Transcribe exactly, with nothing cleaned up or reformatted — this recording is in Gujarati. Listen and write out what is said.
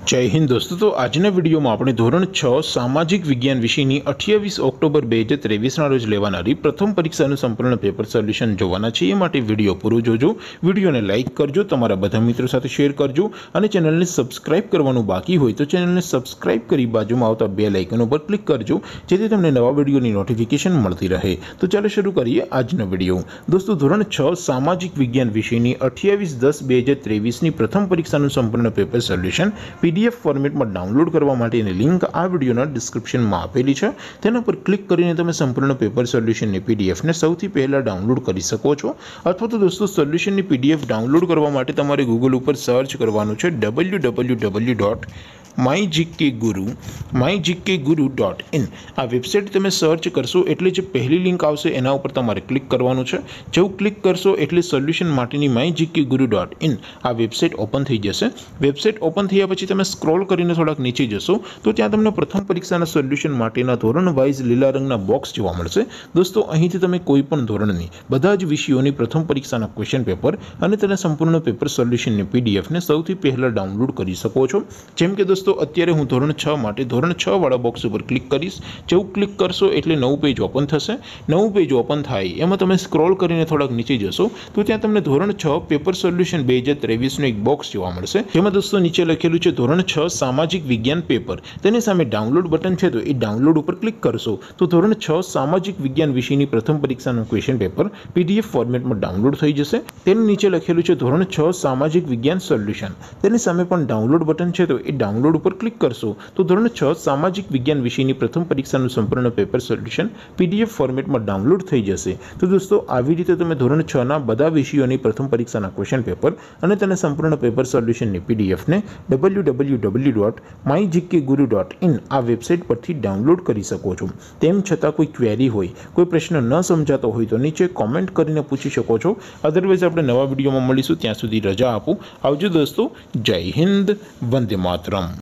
जय हिंद दोस्तों। तो आजना विडियो में આપણે ધોરણ છ સામાજિક વિજ્ઞાન વિષયની અઠ્યાવીસ ઓક્ટોબર બે હજાર ત્રેવીસના રોજ લેવાનારી પ્રથમ પરીક્ષાનું સંપૂર્ણ પેપર સોલ્યુશન જોવાના છે। એ માટે વિડિયો પૂરો જોજો, વિડિયોને લાઈક કરજો, તમારા બધા મિત્રો સાથે શેર કરજો અને ચેનલને સબસ્ક્રાઇબ કરવાનું બાકી હોય તો ચેનલને સબસ્ક્રાઇબ કરી બાજુમાં આવતા બેલ આઇકન ઉપર ક્લિક કરજો જેથી તમને નવા વિડિયોની નોટિફિકેશન મળતી રહે। તો ચાલો શરૂ કરીએ આજનો વિડિયો। દોસ્તો ધોરણ છ સામાજિક વિજ્ઞાન વિષયની અઠ્યાવીસ દસ બે હજાર ત્રેવીસની પ્રથમ પરીક્ષાનું સંપૂર્ણ પેપર સોલ્યુશન पीडीएफ फॉर्मेट में डाउनलॉड करवा माटेनी लिंक आ विडियोना डिस्क्रिप्शन में आपेली है। तेना पर क्लिक करीने तमे संपूर्ण पेपर सोल्यूशन ने पीडीएफ ने सौथी पहला डाउनलॉड करी सको छो। अथवा तो दोस्तों सोल्यूशन ने पीडीएफ डाउनलॉड करवा माटे तमारे गूगल पर सर्च करवानुं छे W W W dot my GK Guru my GK Guru dot in आ वेबसाइट तमे सर्च करशो एटले जे पहली लिंक आवशे एना उपर तमारे क्लिक करवानुं छे। जेवुं क्लिक करशो एटले सोल्यूशन माटेनी my GK Guru dot in आ वेबसाइट ओपन थई जशे। वेबसाइट ओपन थया पछी तमे स्क्रॉल करीने थोड़ाक नीचे जशो तो त्यां तमने प्रथम परीक्षाना सोल्यूशन माटेना धोरण वाइज लीला रंगना बॉक्स जोवा मळशे। दोस्तों અહીંથી તમે કોઈ પણ ધોરણની બધા જ વિષયોની પ્રથમ પરીક્ષાના ક્વેશ્ચન પેપર અને તેના સંપૂર્ણ પેપર સોલ્યુશનની પીડીએફ ને સૌથી પહેલા ડાઉનલોડ કરી શકો છો। જેમ કે દોસ્તો અત્યારે હું ધોરણ છ માટે ધોરણ છ વાળા બોક્સ ઉપર ક્લિક કરીશ। જેવું ક્લિક કરશો એટલે નવું પેજ ઓપન થશે। નવું પેજ ઓપન થાય એમાં તમે સ્ક્રોલ કરીને થોડાક નીચે જશો તો ત્યાં તમને ધોરણ છ પેપર સોલ્યુશન બે હજાર ત્રેવીસ નું એક બોક્સ જોવા મળશે। જેમાં દોસ્તો નીચે લખેલું છે ધોરણ છ સામાજિક વિજ્ઞાન પેપર, તેની સામે ડાઉનલોડ બટન છે તો એ ડાઉનલોડ ઉપર ક્લિક કરશો તો ધોરણ છ સામાજિક વિજ્ઞાન વિષયની પ્રથમ પરીક્ષાનું ક્વેશ્ચન પેપર પીડીએફ ફોર્મેટમાં ડાઉનલોડ થઈ જશે। તેની નીચે લખેલું છે ધોરણ છ સામાજિક વિજ્ઞાન સોલ્યુશન, તેની સામે પણ ડાઉનલોડ બટન છે તો એ ડાઉનલોડ ઉપર ક્લિક કરશો તો ધોરણ છ સામાજિક વિજ્ઞાન વિષયની પ્રથમ પરીક્ષાનું સંપૂર્ણ પેપર સોલ્યુશન પીડીએફ ફોર્મેટમાં ડાઉનલોડ થઈ જશે। તો દોસ્તો આવી રીતે તમે ધોરણ છ ના બધા વિષયોની પ્રથમ પરીક્ષાના ક્વેશ્ચન પેપર અને તેના સંપૂર્ણ પેપર સોલ્યુશનની પીડીએફને W W W dot my GK Guru dot in આ વેબસાઇટ પરથી ડાઉનલોડ કરી શકો છો। તેમ છતાં કોઈ ક્વેરી હોય, કોઈ પ્રશ્ન ન સમજાતો હોય તો નીચે કોમેન્ટ કરીને પૂછી શકો છો। અધરવાઇઝ આપણે નવા વિડીયોમાં મળીશું, ત્યાં સુધી રજા આપો। આવજો દોસ્તો, જય હિન્દ, વંદે માતરમ।